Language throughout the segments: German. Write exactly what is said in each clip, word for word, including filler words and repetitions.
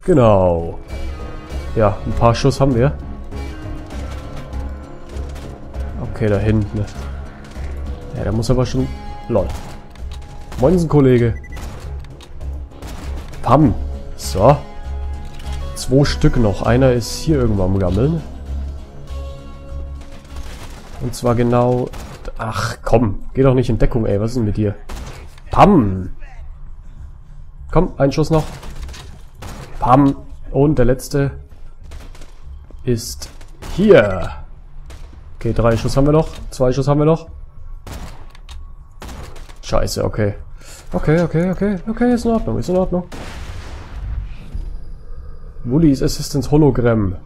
Genau. Ja, ein paar Schuss haben wir. Okay, da hinten. Ja, der muss aber schon... Lol. Moinsen, Kollege. Pam. So. Zwei Stück noch. Einer ist hier irgendwo am Gammeln. Und zwar genau... Ach, komm. Geh doch nicht in Deckung, ey. Was ist denn mit dir? Pam. Komm, ein Schuss noch. Pam. Und der letzte ist hier. Okay, drei Schuss haben wir noch. Zwei Schuss haben wir noch. Scheiße, okay. Okay, okay, okay. Okay, ist in Ordnung, ist in Ordnung. Woolies Assistance Hologramm.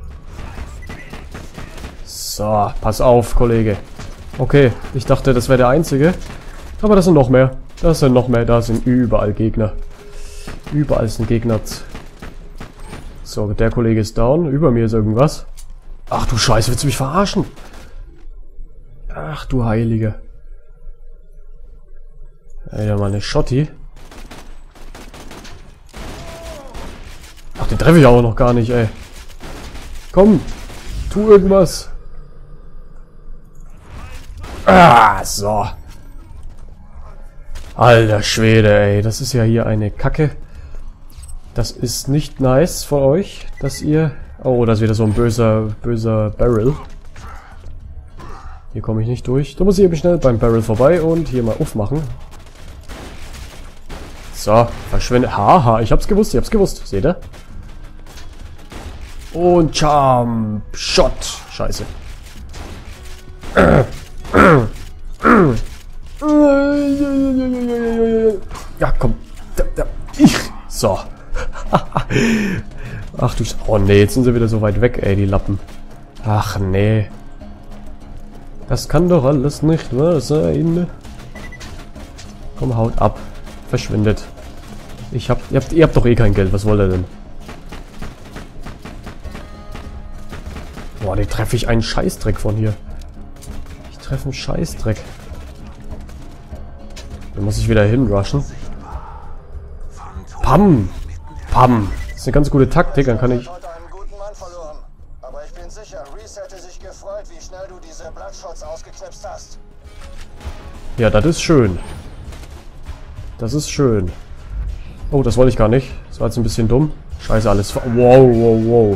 So, pass auf, Kollege. Okay, ich dachte, das wäre der einzige. Aber das sind noch mehr. Das sind noch mehr. Da sind überall Gegner. Überall sind Gegner. So, der Kollege ist down. Über mir ist irgendwas. Ach du Scheiße, willst du mich verarschen? Ach du Heilige. Alter, mal eine Schotti. Ach, den treffe ich auch noch gar nicht, ey. Komm, tu irgendwas. Ah, so. Alter Schwede, ey. Das ist ja hier eine Kacke. Das ist nicht nice von euch, dass ihr... Oh, das ist wieder so ein böser, böser Barrel. Hier komme ich nicht durch. Da muss ich eben schnell beim Barrel vorbei und hier mal aufmachen. So, verschwinde. Haha, ich hab's gewusst, ich hab's gewusst. Seht ihr? Und Jump Shot. Scheiße. Ja, komm. So. Ach du Sch... Oh nee, jetzt sind sie wieder so weit weg, ey, die Lappen. Ach nee. Das kann doch alles nicht wahr sein. Komm, haut ab. Verschwindet. Ich hab... Ihr habt, ihr habt doch eh kein Geld, was wollt ihr denn? Boah, den treffe ich einen Scheißdreck von hier. Ich treffe einen Scheißdreck. Da muss ich wieder hinrushen. Pam! Pam! Das ist eine ganz gute Taktik, dann kann ich... Aber ich bin sicher, Reese hätte sich gefreut, wie schnell du diese Bloodshots ausgeknipst hast. Ja, das ist schön. Das ist schön. Oh, das wollte ich gar nicht. Das war jetzt ein bisschen dumm. Scheiße, alles... Wow, wow, wow.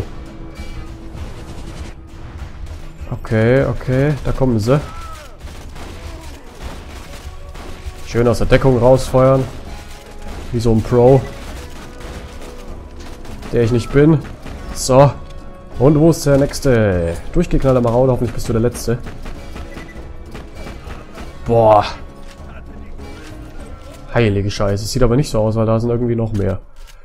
Okay, okay, da kommen sie. Schön aus der Deckung rausfeuern. Wie so ein Pro. Der ich nicht bin. So. Und wo ist der nächste? Durchgeknallter Marauder, hoffentlich bist du der Letzte. Boah. Heilige Scheiße. Es sieht aber nicht so aus, weil da sind irgendwie noch mehr.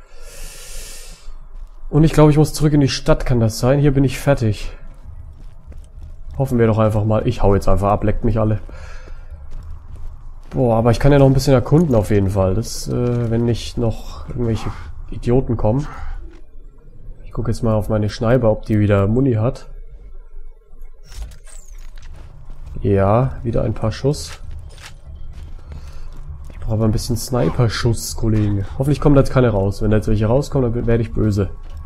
Und ich glaube, ich muss zurück in die Stadt, kann das sein? Hier bin ich fertig. Hoffen wir doch einfach mal. Ich hau jetzt einfach ab, leckt mich alle. Boah, aber ich kann ja noch ein bisschen erkunden auf jeden Fall. Das, äh, wenn nicht noch irgendwelche Idioten kommen. Ich gucke jetzt mal auf meine Schneiber, ob die wieder Muni hat. Ja, wieder ein paar Schuss. Ich brauche aber ein bisschen Sniper-Schuss, Kollegen. Hoffentlich kommen da jetzt keine raus. Wenn da jetzt welche rauskommen, dann werde ich böse.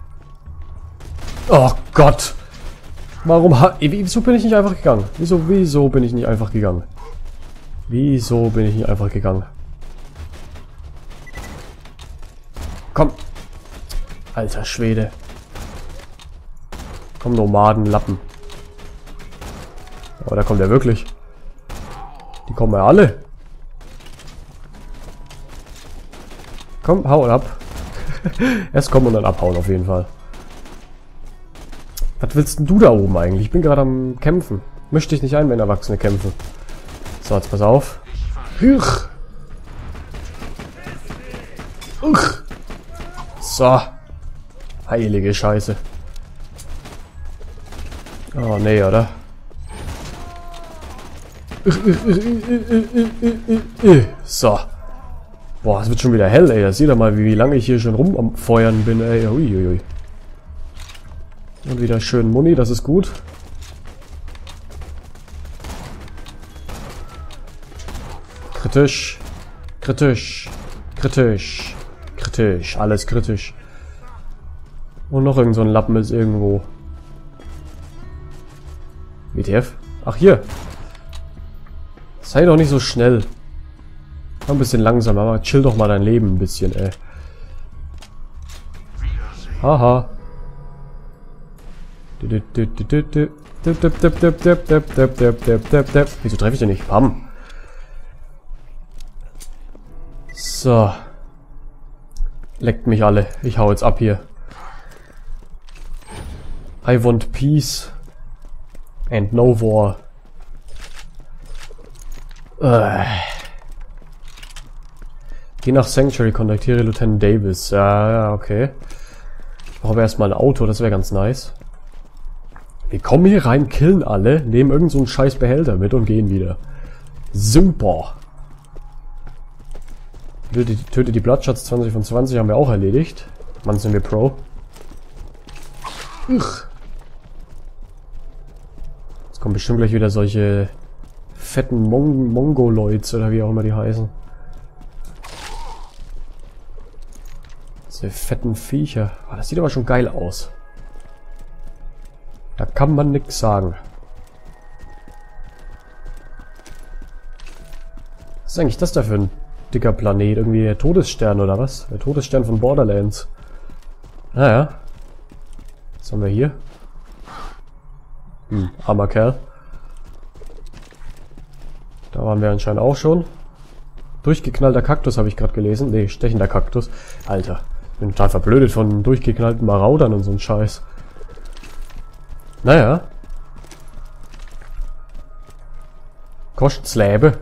Oh Gott! Warum ha... Wieso bin ich nicht einfach gegangen? Wieso, wieso bin ich nicht einfach gegangen? Wieso bin ich nicht einfach gegangen? Komm! Alter Schwede. Komm, Nomadenlappen. Aber da kommt er wirklich. Die kommen ja alle. Komm, hau ab. Erst kommen und dann abhauen auf jeden Fall. Was willst denn du da oben eigentlich? Ich bin gerade am Kämpfen. Misch dich nicht ein, wenn Erwachsene kämpfen. So, jetzt pass auf. Huch. Huch. So. Heilige Scheiße. Oh, nee, oder? So. Boah, es wird schon wieder hell, ey. Da seht ihr mal, wie lange ich hier schon rum am Feuern bin, ey. Uiuiui. Und wieder schön Muni, das ist gut. Kritisch. Kritisch. Kritisch. Kritisch. Alles kritisch. Und noch irgend so ein Lappen ist irgendwo. W T F? Ach, hier. Sei doch nicht so schnell. Mach ein bisschen langsam, aber chill doch mal dein Leben ein bisschen, ey. Haha. Wieso treffe ich den nicht? Bam. So. Leckt mich alle. Ich hau jetzt ab hier. I want peace. And no war. Äh. Geh nach Sanctuary, kontaktiere Lieutenant Davis. Ja, ja, okay. Ich brauche erstmal ein Auto, das wäre ganz nice. Wir kommen hier rein, killen alle, nehmen irgend so einen scheiß Behälter mit und gehen wieder. Super. Töte, töte die Bloodshots zwanzig von zwanzig haben wir auch erledigt. Mann, sind wir Pro. Uch. Jetzt kommen bestimmt gleich wieder solche fetten Mon Mongoloids oder wie auch immer die heißen. Diese fetten Viecher. Oh, das sieht aber schon geil aus. Da kann man nix sagen. Was ist eigentlich das da für ein dicker Planet? Irgendwie der Todesstern oder was? Der Todesstern von Borderlands. Naja. Was haben wir hier? Hm, armer Kerl. Da waren wir anscheinend auch schon. Durchgeknallter Kaktus habe ich gerade gelesen. Nee, stechender Kaktus. Alter. Ich bin total verblödet von durchgeknallten Maraudern und so ein Scheiß. Naja. Kostslebe.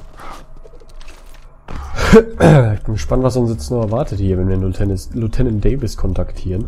Ich bin gespannt, was uns jetzt noch erwartet hier, wenn wir Lieutenant, Lieutenant Davis kontaktieren.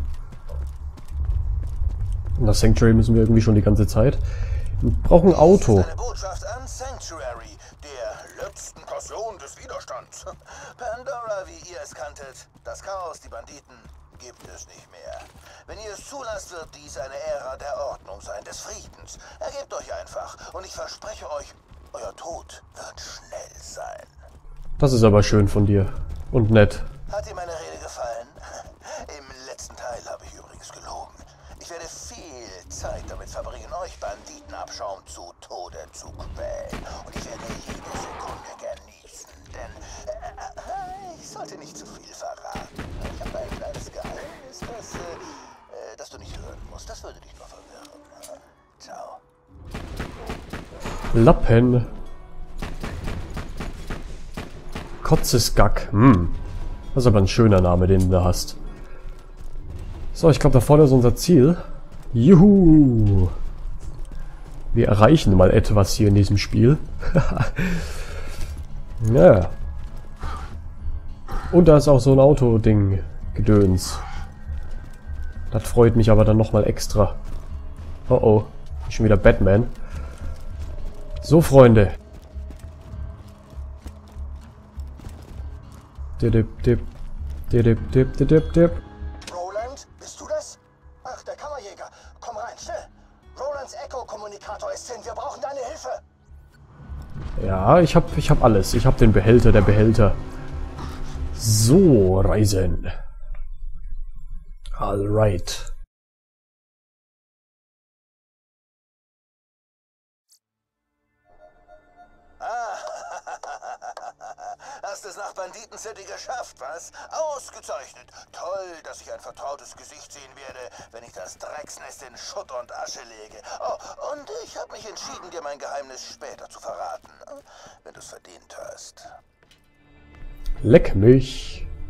Und nach Sanctuary müssen wir irgendwie schon die ganze Zeit. Wir brauchen ein Auto. Eine Botschaft an Sanctuary, der letzten Passion des Widerstands. Pandora, wie ihr es kanntet, das Chaos, die Banditen, gibt es nicht mehr. Wenn ihr es zulasst, wird dies eine Ära der Ordnung sein, des Friedens. Ergebt euch einfach und ich verspreche euch, euer Tod wird schnell sein. Das ist aber schön von dir. Und nett. Hat dir meine Rede gefallen? Im letzten Teil habe ich übrigens gelogen. Ich werde viel Zeit damit verbringen, euch Banditenabschaum zu Tode zu quälen. Und ich werde jede Sekunde genießen, denn äh, ich sollte nicht zu viel verraten. Ich habe ein kleines Geheimnis, das, äh, das du nicht hören musst. Das würde dich nur verwirren. Ciao. Lappen. Kotzesgack. Hm. Das ist aber ein schöner Name, den du da hast. So, ich glaube, da vorne ist unser Ziel. Juhu! Wir erreichen mal etwas hier in diesem Spiel. Ja. Und da ist auch so ein Autoding. Gedöns. Das freut mich aber dann nochmal extra. Oh oh. Schon wieder Batman. So, Freunde. Dip, dip, dip, dip, dip, dip. Roland, bist du das? Ach, der Kammerjäger. Komm rein, schnell. Rolands Echo-Kommunikator ist hin. Wir brauchen deine Hilfe. Ja, ich hab, ich hab alles. Ich hab den Behälter, der Behälter. So, Reisen. Alright. Hast es nach Banditen City geschafft, was? Ausgezeichnet. Toll, dass ich ein vertrautes Gesicht sehen werde, wenn ich das Drecksnest in Schutt und Asche lege. Oh, und ich habe mich entschieden, dir mein Geheimnis später zu verraten, wenn du es verdient hast. Leck mich.